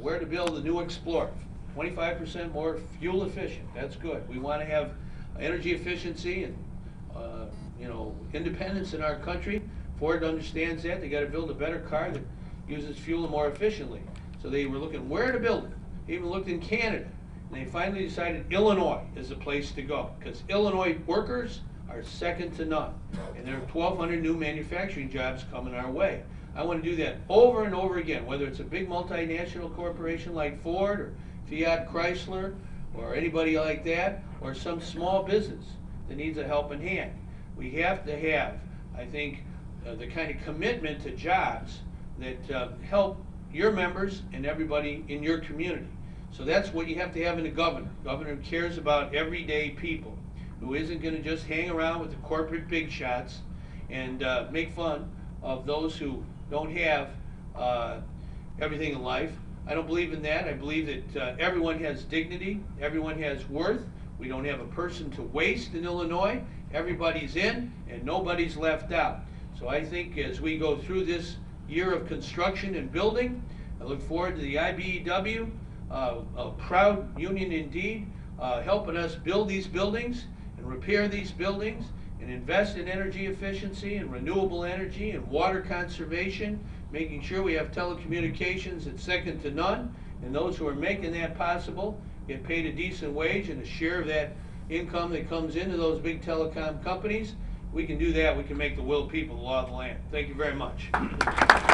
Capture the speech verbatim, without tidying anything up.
where to build the new Explorer. twenty-five percent more fuel efficient. That's good. We want to have energy efficiency and uh, you know, independence in our country. Ford understands that. They got to build a better car that uses fuel more efficiently. So they were looking where to build it. They even looked in Canada. And they finally decided Illinois is the place to go, because Illinois workers are second to none. And there are twelve hundred new manufacturing jobs coming our way. I want to do that over and over again, whether it's a big multinational corporation like Ford or Fiat Chrysler or anybody like that, or some small business that needs a helping hand. We have to have, I think, uh, the kind of commitment to jobs that uh, help your members and everybody in your community. So that's what you have to have in a governor. Governor who cares about everyday people, who isn't going to just hang around with the corporate big shots and uh, make fun of those who don't have uh, everything in life. I don't believe in that. I believe that uh, everyone has dignity, everyone has worth. We don't have a person to waste in Illinois. Everybody's in and nobody's left out. So I think as we go through this year of construction and building, I look forward to the I B E W, uh, a proud union indeed, uh, helping us build these buildings and repair these buildings and invest in energy efficiency and renewable energy and water conservation, making sure we have telecommunications that's second to none, and those who are making that possible get paid a decent wage and a share of that income that comes into those big telecom companies. We can do that. We can make the will of people the law of the land. Thank you very much.